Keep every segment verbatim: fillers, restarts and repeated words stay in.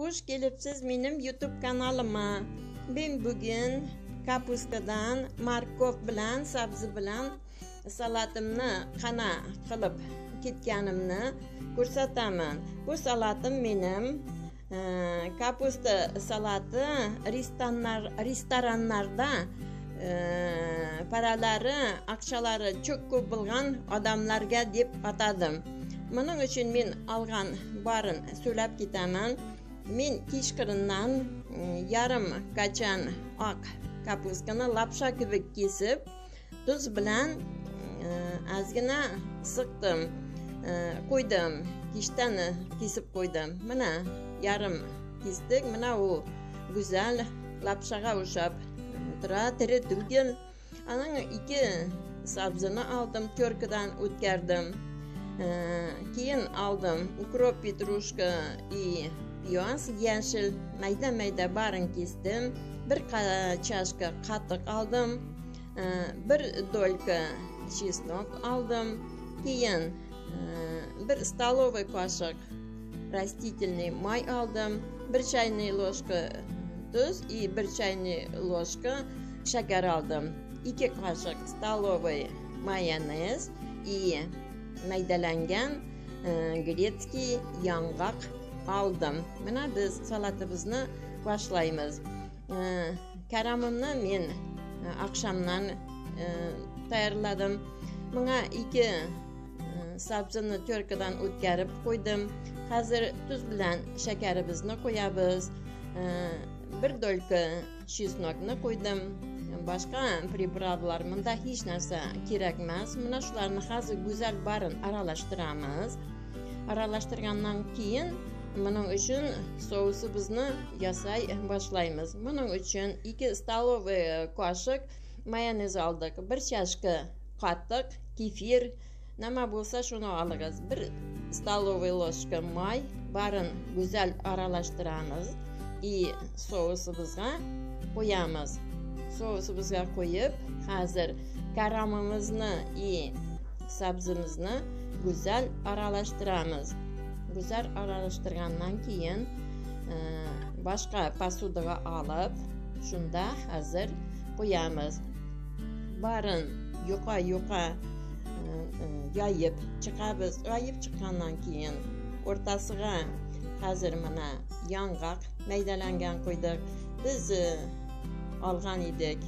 Hoş gelipsiz benim YouTube kanalıma. Ben bugün kapuskadan, markov bilan, sabzi bilan salatimni qana qilib ketganimni ko'rsataman. Bu salatim menim e, kapusta salati restoranlar restoranlarda e, paralari, aqshalari çok ko'p bo'lgan odamlarga deb atadim. Buning uchun men olgan barin so'lab ketaman. Men kechqurundan yarim kachan oq kapuskani lapsha gibi kesib, tuz bilan ozgina siqdim, qo'ydim, kishtani kesib qo'ydim. Mana yarim kesdik. Mana u go'zal lapshaga o'xshab turadi, tiri turgan. Ana ikki sabzini oldim, ko'rkidan o'tkardim. Keyin oldim ukrop, petrushka и piyoz, yashil mayda mayda barin kesdim. Bir chashka qatiq oldim, bir dolka chesnok oldim. Keyin bir stolovoy qoshiq растительный may oldim, bir chayniy ложка tuz и bir chayniy ложка shakar oldim. ikki qoshiq stolovoy mayonez и maydalangan gretskiy yong'oq aldım. Mana biz salatimizni boshlaymiz. Karamimni men oqshomdan tayyorladim. Bunga ikki sabzini to'rkidan o'tkazib qo'ydim. Hozir tuz bilan shakarimizni qo'yamiz. Bir dolka chesnokni qo'ydim. Boshqa pripravlar bunda hech narsa kerak emas. Mana shularni hozir go'zal barin aralashtiramiz. Aralashtirgandan keyin buning uchun sousimizni yasay boshlaymiz. Buning uchun ikki stolovoy qoshiq mayonez oldik, bir chashka qatiq, kefir, nima bo'lsa shuni olamiz. Bir stolovoy ложка may, barin go'zal aralashtiramiz и sousimizga qo'yamiz. Sousimizga qo'yib, hozir karamimizni и sabzimizni go'zal aralashtiramiz. Go'zal aralashtirgandan keyin boshqa posudaga olib, shunda hozir qo'yamiz. Barin yuqa-yuqa yoyib chiqamiz. Yoyib chiqqandan keyin o'rtasiga hozir mana yong'oq maydalangan qo'ydik. Biz olgan edik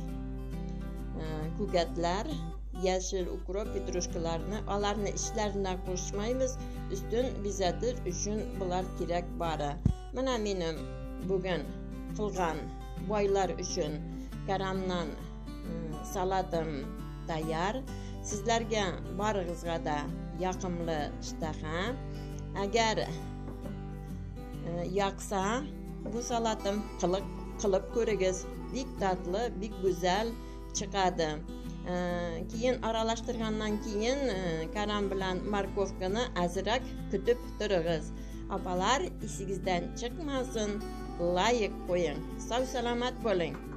ko'katlar, yashil ukrop, petrushkalarni, ularni ichlaridan qo'shmaymiz. Ustun bezatish uchun bular kerak bari. Mana menim bugun qilgan boylar uchun karamdan salatim tayyor. Sizlarga barig'izga da yoqimli ishtaha. Agar yoqsa bu salatim qilib qilib ko'ringiz. Bek tatli, bek go'zal chiqadi. Keyin aralashtirgandan keyin karam bilan markovkani azrak kutib turingiz. Opalar, esingizdan chiqmasin, layik qo'ying. Sog' salomat bo'ling.